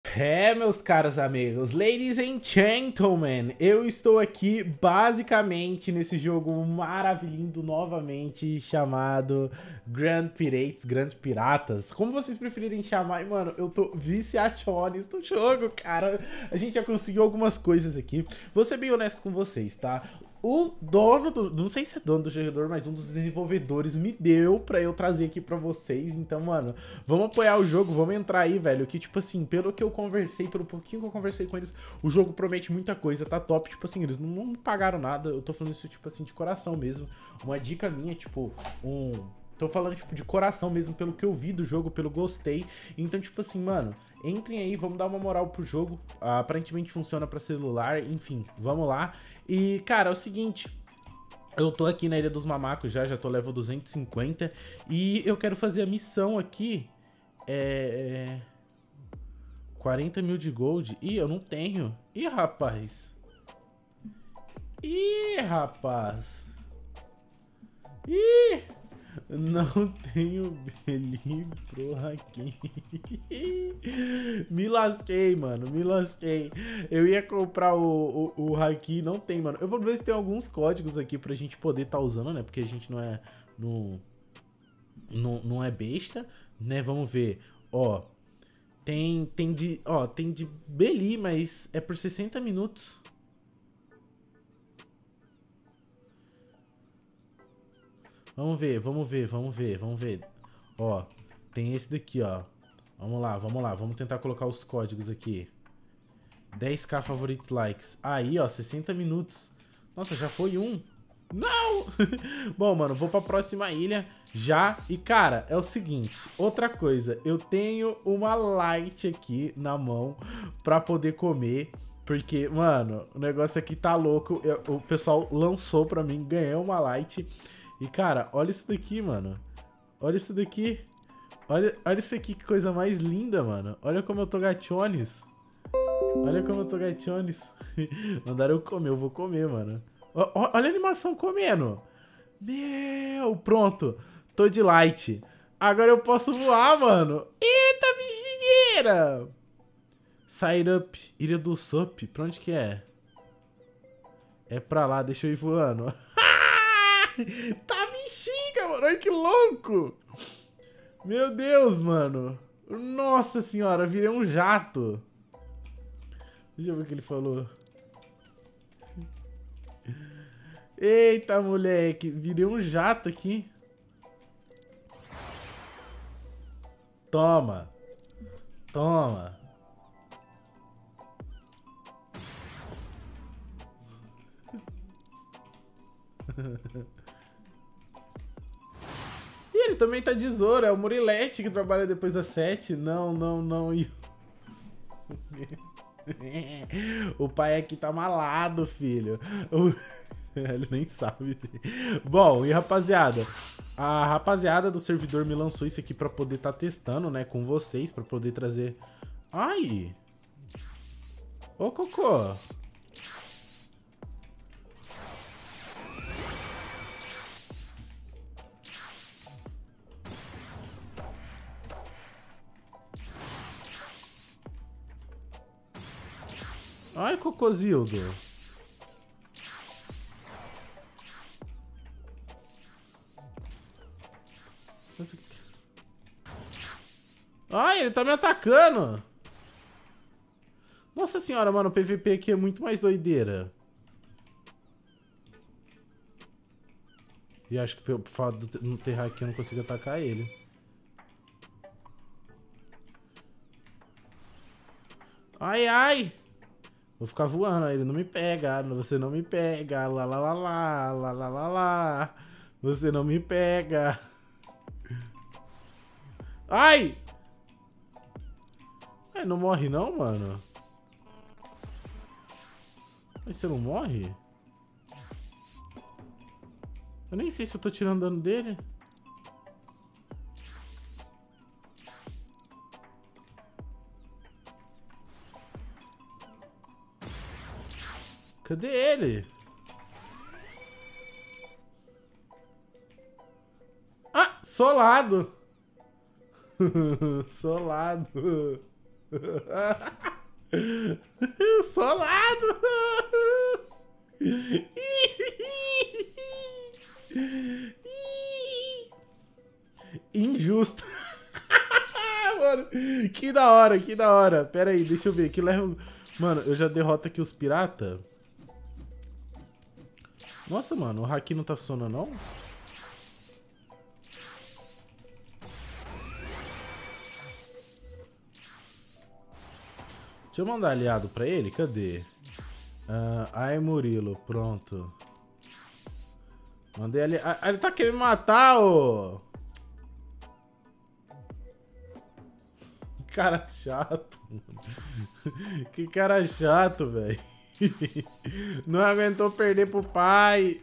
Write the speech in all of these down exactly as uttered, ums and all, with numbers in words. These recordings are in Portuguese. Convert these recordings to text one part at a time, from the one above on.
É, meus caros amigos, ladies and gentlemen, eu estou aqui basicamente nesse jogo maravilhoso novamente chamado Grand Pirates, Grand Piratas, como vocês preferirem chamar. E, mano, eu tô viciachones no jogo, cara. A gente já conseguiu algumas coisas aqui. Vou ser bem honesto com vocês, tá? O dono do... Não sei se é dono do jogador, mas um dos desenvolvedores me deu pra eu trazer aqui pra vocês. Então, mano, vamos apoiar o jogo, vamos entrar aí, velho. Que, tipo assim, pelo que eu conversei, pelo pouquinho que eu conversei com eles, o jogo promete muita coisa, tá top. Tipo assim, eles não, não me pagaram nada. Eu tô falando isso, tipo assim, de coração mesmo. Uma dica minha, tipo, um... Tô falando, tipo, de coração mesmo, pelo que eu vi do jogo, pelo gostei. Então, tipo assim, mano, entrem aí, vamos dar uma moral pro jogo. Ah, aparentemente funciona pra celular, enfim, vamos lá. E, cara, é o seguinte... Eu tô aqui na Ilha dos Mamacos já, já tô level duzentos e cinquenta. E eu quero fazer a missão aqui. É... quarenta mil de gold. Ih, eu não tenho. Ih, rapaz. Ih, rapaz. Ih... Não tenho Beli pro Hakim. Me lasquei, mano. Me lasquei. Eu ia comprar o, o, o Hakim, não tem, mano. Eu vou ver se tem alguns códigos aqui pra gente poder tá usando, né? Porque a gente não é... Não, não, não é besta, né? Vamos ver. Ó. Tem, tem de... Ó, tem de Beli, mas é por sessenta minutos. Vamos ver, vamos ver, vamos ver, vamos ver. Ó, tem esse daqui, ó. Vamos lá, vamos lá, vamos tentar colocar os códigos aqui. dez k favoritos likes. Aí, ó, sessenta minutos. Nossa, já foi um. Não! Bom, mano, vou pra próxima ilha já. E, cara, é o seguinte. Outra coisa, eu tenho uma light aqui na mão pra poder comer. Porque, mano, o negócio aqui tá louco. Eu, o pessoal lançou pra mim, ganhei uma light. E, cara, olha isso daqui, mano. Olha isso daqui. Olha, olha isso aqui, que coisa mais linda, mano. Olha como eu tô gachones. Olha como eu tô gachones. Mandaram eu comer, eu vou comer, mano. O, o, olha a animação comendo. Meu, pronto. Tô de light. Agora eu posso voar, mano. Eita, bexigueira. Side up, Ilha do Sup. Pra onde que é? É pra lá, deixa eu ir voando. Tá bexiga, mano. Olha que louco. Meu Deus, mano. Nossa senhora, virei um jato. Deixa eu ver o que ele falou. Eita, moleque. Virei um jato aqui. Toma. Toma. E ele também tá de Zoro, é o Murilete que trabalha depois das sete. Não, não, não. O pai aqui tá malado, filho. Ele nem sabe. Bom, e rapaziada, a rapaziada do servidor me lançou isso aqui pra poder tá testando, né, com vocês, pra poder trazer... Ai! Ô, Cocô! Ai, Cocôzildo! Ai, ele tá me atacando! Nossa senhora, mano, o P V P aqui é muito mais doideira. E acho que pelo fato de não ter hack eu não consigo atacar ele. Ai, ai! Vou ficar voando, ele não me pega, você não me pega, lá lá lá lá, lá lá lá lá. Você não me pega. Ai! É, não morre não, mano? Mas você não morre? Eu nem sei se eu tô tirando dano dele. Cadê ele? Ah, solado. Solado. Solado! Injusto. Mano, que da hora, que da hora. Pera aí, deixa eu ver. Que leva... Mano, eu já derroto aqui os pirata. Nossa, mano, o haki não tá funcionando, não? Deixa eu mandar aliado pra ele. Cadê? Uh, ai, Murilo. Pronto. Mandei ali. Ah, ele tá querendo me matar, ô! Cara chato, mano. Que cara chato, velho. Não aguentou perder pro pai.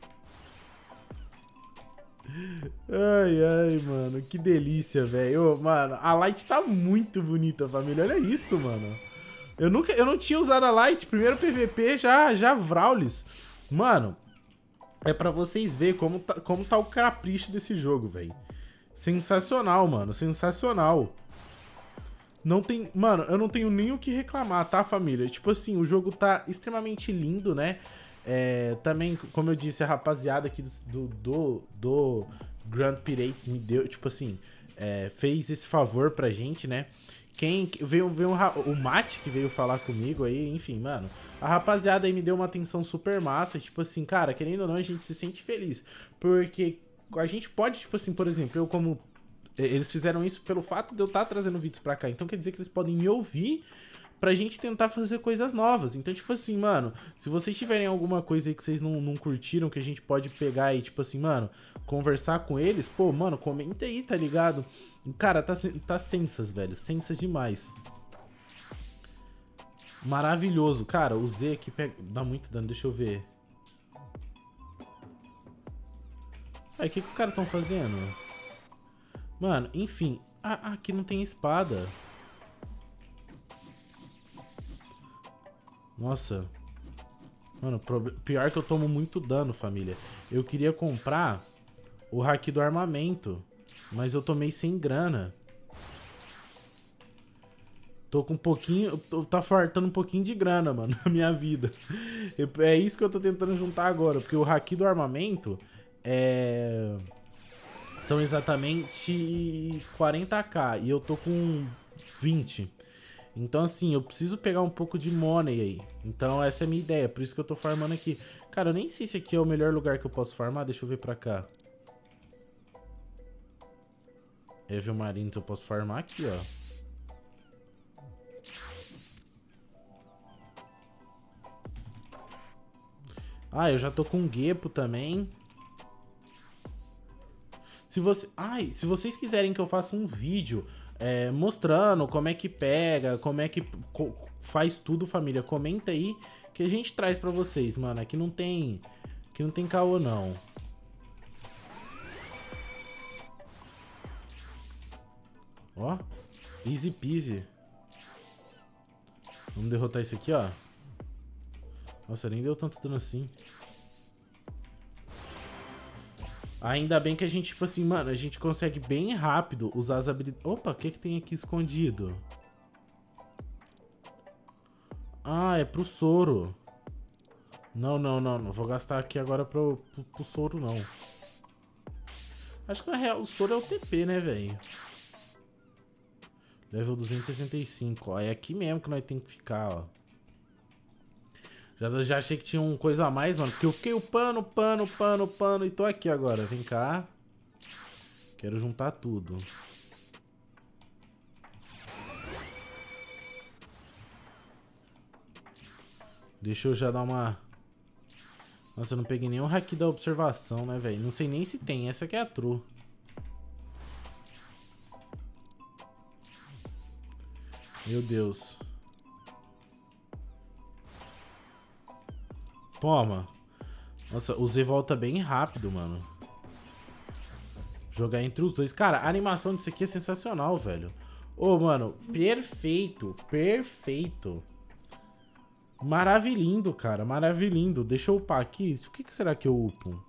Ai, ai, mano. Que delícia, velho. Mano, a Light tá muito bonita, família. Olha isso, mano. Eu nunca, eu não tinha usado a Light. Primeiro P V P, já, já Vraulis. Mano, é pra vocês verem como tá, como tá o capricho desse jogo, velho. Sensacional, mano. Sensacional. Não tem... Mano, eu não tenho nem o que reclamar, tá, família? Tipo assim, o jogo tá extremamente lindo, né? É, também, como eu disse, a rapaziada aqui do, do, do Grand Pirates me deu, tipo assim, é, fez esse favor pra gente, né? Quem veio, veio o Mate que veio falar comigo aí, enfim, mano. A rapaziada aí me deu uma atenção super massa, tipo assim, cara, querendo ou não, a gente se sente feliz. Porque a gente pode, tipo assim, por exemplo, eu como... Eles fizeram isso pelo fato de eu estar trazendo vídeos pra cá. Então quer dizer que eles podem me ouvir pra gente tentar fazer coisas novas. Então, tipo assim, mano, se vocês tiverem alguma coisa aí que vocês não, não curtiram, que a gente pode pegar e, tipo assim, mano, conversar com eles, pô, mano, comenta aí, tá ligado? Cara, tá, tá sensas, velho. Sensas demais. Maravilhoso. Cara, o Z aqui pega... dá muito dano, deixa eu ver. Aí, o que, que os caras estão fazendo? Mano, enfim. Ah, aqui não tem espada. Nossa. Mano, pior que eu tomo muito dano, família. Eu queria comprar o haki do armamento, mas eu tomei sem grana. Tô com um pouquinho... Tô, tá fartando um pouquinho de grana, mano, na minha vida. É isso que eu tô tentando juntar agora, porque o haki do armamento é... são exatamente quarenta k e eu tô com vinte. Então assim, eu preciso pegar um pouco de money aí. Então essa é a minha ideia, por isso que eu tô farmando aqui. Cara, eu nem sei se aqui é o melhor lugar que eu posso farmar. Deixa eu ver pra cá. Evil Marines eu posso farmar aqui, ó. Ah, eu já tô com Gepo também. Se, você... Ai, se vocês quiserem que eu faça um vídeo é, mostrando como é que pega, como é que faz tudo, família, comenta aí que a gente traz pra vocês, mano. Aqui não tem... Aqui não tem caô, não. Ó, easy peasy. Vamos derrotar isso aqui, ó. Nossa, nem deu tanto dano assim. Ainda bem que a gente, tipo assim, mano, a gente consegue bem rápido usar as habilidades... Opa, o que que tem aqui escondido? Ah, é pro soro. Não, não, não, não vou gastar aqui agora pro, pro, pro soro, não. Acho que na real o soro é o T P, né, velho? Level duzentos e sessenta e cinco, ó. É aqui mesmo que nós temos que ficar, ó. Já, já achei que tinha uma coisa a mais, mano. Porque eu fiquei upando, pano, pano, pano. E tô aqui agora. Vem cá. Quero juntar tudo. Deixa eu já dar uma... Nossa, eu não peguei nenhum haki da observação, né, velho? Não sei nem se tem. Essa aqui é a true. Meu Deus. Toma. Nossa, o Z volta bem rápido, mano. Jogar entre os dois. Cara, a animação disso aqui é sensacional, velho. Ô, mano, perfeito. Perfeito. Maravilhindo, cara. Maravilhindo. Deixa eu upar aqui. O que, que será que eu upo?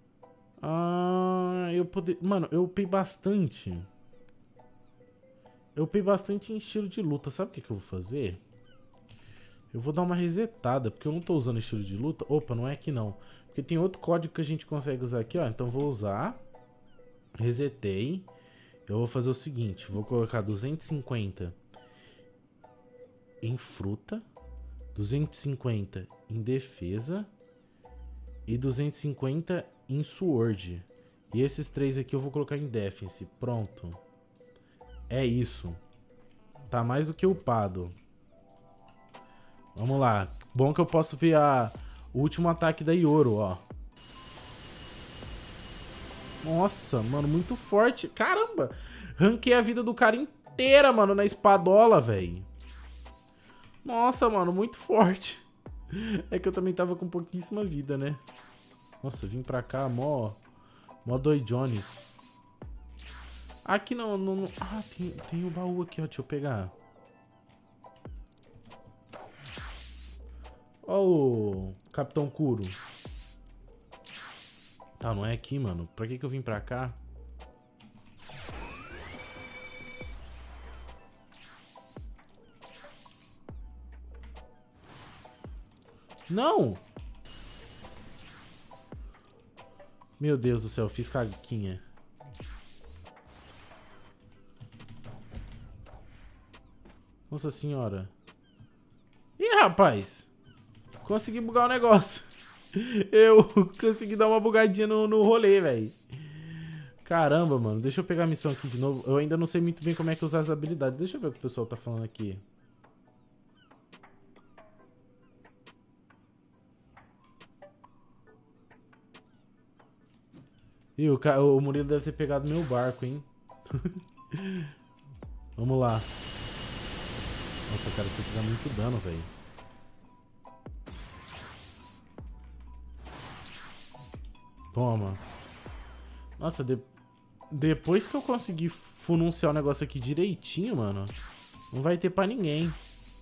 Ah, eu poder... Mano, eu upei bastante. Eu upei bastante em estilo de luta. Sabe o que, que eu vou fazer? Eu vou dar uma resetada, porque eu não tô usando estilo de luta. Opa, não é aqui não. Porque tem outro código que a gente consegue usar aqui, ó. Então vou usar. Resetei. Eu vou fazer o seguinte. Vou colocar duzentos e cinquenta em fruta. duzentos e cinquenta em defesa. E duzentos e cinquenta em sword. E esses três aqui eu vou colocar em defense. Pronto. É isso. Tá mais do que upado. Vamos lá. Bom que eu posso ver a, o último ataque da Yoro, ó. Nossa, mano, muito forte. Caramba. Ranquei a vida do cara inteira, mano, na espadola, velho. Nossa, mano, muito forte. É que eu também tava com pouquíssima vida, né? Nossa, vim pra cá, mó... Mó doidones. Aqui não, não, não... Ah, tem, tem o baú aqui, ó. Deixa eu pegar. Ó o Capitão Kuro. Ah, não é aqui, mano. Pra que que eu vim pra cá? Não! Meu Deus do céu, fiz caquinha. Nossa senhora. Ih, rapaz! Consegui bugar o negócio. Eu consegui dar uma bugadinha no, no rolê, velho. Caramba, mano. Deixa eu pegar a missão aqui de novo. Eu ainda não sei muito bem como é que usar as habilidades. Deixa eu ver o que o pessoal tá falando aqui. Ih, o, ca... o Murilo deve ter pegado meu barco, hein? Vamos lá. Nossa, cara, isso aqui dá muito dano, velho. Toma. Nossa, de... depois que eu conseguir fununciar o negócio aqui direitinho, mano, não vai ter pra ninguém.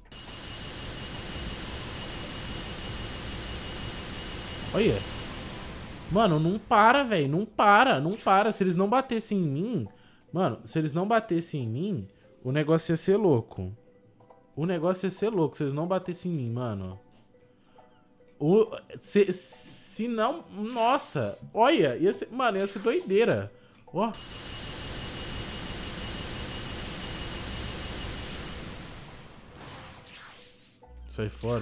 Olha. Mano, não para, velho. Não para, não para. Se eles não batessem em mim... Mano, se eles não batessem em mim, o negócio ia ser louco. O negócio ia ser louco se eles não batessem em mim, mano. O... Se, se não... Nossa. Olha, ia ser... Mano, ia ser doideira. Ó. Sai fora.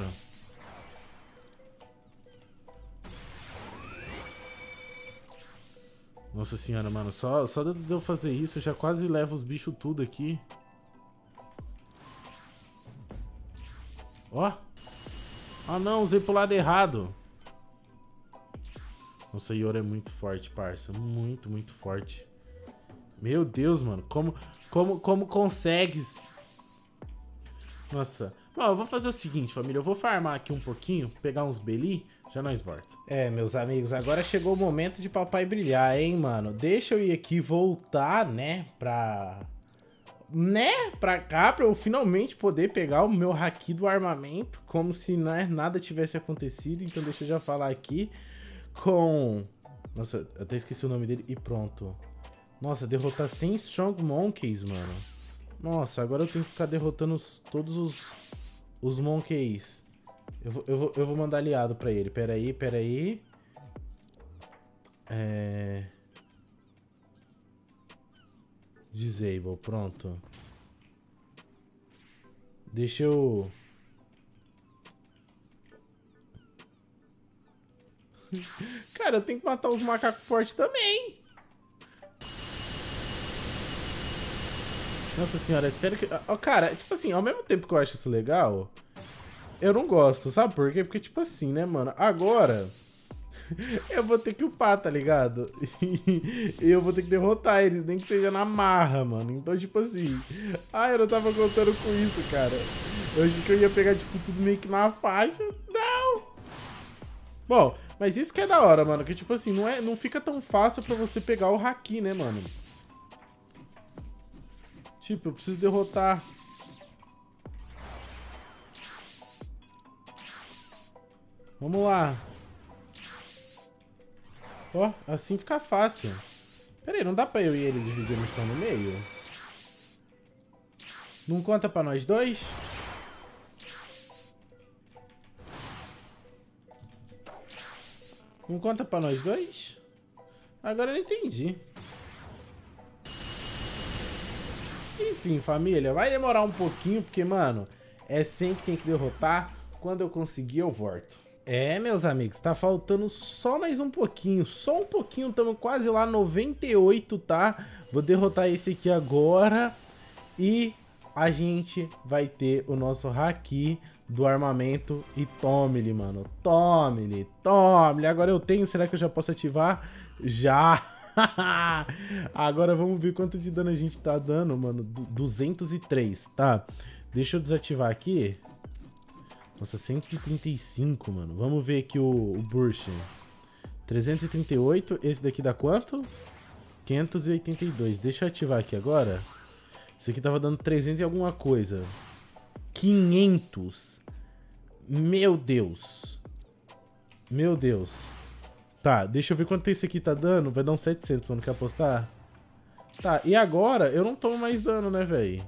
Nossa senhora, mano. Só, só de eu fazer isso, eu já quase levo os bichos tudo aqui. Ó. Ah, não. Usei pro lado errado. Nossa, Yoro é muito forte, parça. Muito, muito forte. Meu Deus, mano. Como, como, como consegues? Nossa. Bom, eu vou fazer o seguinte, família. Eu vou farmar aqui um pouquinho, pegar uns beli, já nós volta. É, meus amigos, agora chegou o momento de papai brilhar, hein, mano. Deixa eu ir aqui voltar, né, pra... Né, pra cá, pra eu finalmente poder pegar o meu haki do armamento, como se, né, nada tivesse acontecido. Então deixa eu já falar aqui com... Nossa, eu até esqueci o nome dele e pronto. Nossa, derrotar cem Strong Monkeys, mano. Nossa, agora eu tenho que ficar derrotando os, todos os, os Monkeys. Eu vou, eu, vou, eu vou mandar aliado pra ele. Pera aí, pera aí. É... Disable, pronto. Deixa eu... Cara, eu tenho que matar os macacos fortes também. Nossa senhora, é sério que... Oh, cara, tipo assim, ao mesmo tempo que eu acho isso legal, eu não gosto, sabe por quê? Porque, tipo assim, né, mano, agora eu vou ter que upar, tá ligado? E eu vou ter que derrotar eles, nem que seja na marra, mano. Então, tipo assim... Ah, eu não tava contando com isso, cara. Eu achei que eu ia pegar, tipo, tudo meio que na faixa. Não! Bom, mas isso que é da hora, mano. Que, tipo assim, não, é, não fica tão fácil pra você pegar o haki, né, mano? Tipo, eu preciso derrotar... Vamos lá. Ó, assim fica fácil. Pera aí, não dá pra eu e ele dividir a missão no meio? Não conta pra nós dois? Não conta pra nós dois? Agora eu não entendi. Enfim, família, vai demorar um pouquinho, porque, mano, é cem que tem que derrotar. Quando eu conseguir, eu volto. É, meus amigos, tá faltando só mais um pouquinho. Só um pouquinho, estamos quase lá, noventa e oito, tá? Vou derrotar esse aqui agora. E a gente vai ter o nosso haki do armamento. E tome-lhe, mano. Tome-lhe, tome-lhe. Agora eu tenho, será que eu já posso ativar? Já! Agora vamos ver quanto de dano a gente tá dando, mano. duzentos e três, tá? Deixa eu desativar aqui. Nossa, cento e trinta e cinco, mano. Vamos ver aqui o, o Burst. trezentos e trinta e oito. Esse daqui dá quanto? quinhentos e oitenta e dois. Deixa eu ativar aqui agora. Esse aqui tava dando trezentos e alguma coisa. quinhentos. Meu Deus. Meu Deus. Tá, deixa eu ver quanto esse aqui tá dando. Vai dar uns setecentos, mano. Quer apostar? Tá, e agora eu não tomo mais dano, né, velho?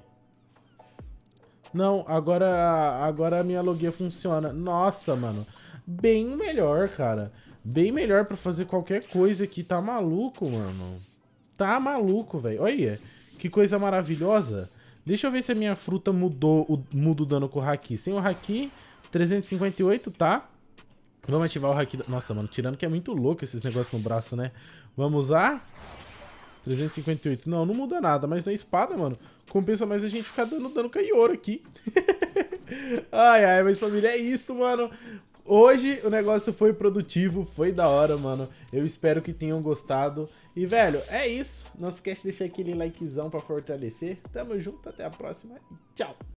Não, agora, agora a minha logia funciona. Nossa, mano. Bem melhor, cara. Bem melhor pra fazer qualquer coisa aqui. Tá maluco, mano. Tá maluco, velho. Olha, que coisa maravilhosa. Deixa eu ver se a minha fruta mudou, o, muda o dano com o haki. Sem o haki, trezentos e cinquenta e oito, tá? Vamos ativar o haki. Nossa, mano, tirando que é muito louco esses negócios no braço, né? Vamos usar. trezentos e cinquenta e oito. Não, não muda nada. Mas na espada, mano, compensa mais a gente ficar dando dano caioro aqui. Ai, ai, mas família, é isso, mano. Hoje o negócio foi produtivo, foi da hora, mano. Eu espero que tenham gostado. E, velho, é isso. Não esquece de deixar aquele likezão pra fortalecer. Tamo junto, até a próxima e tchau.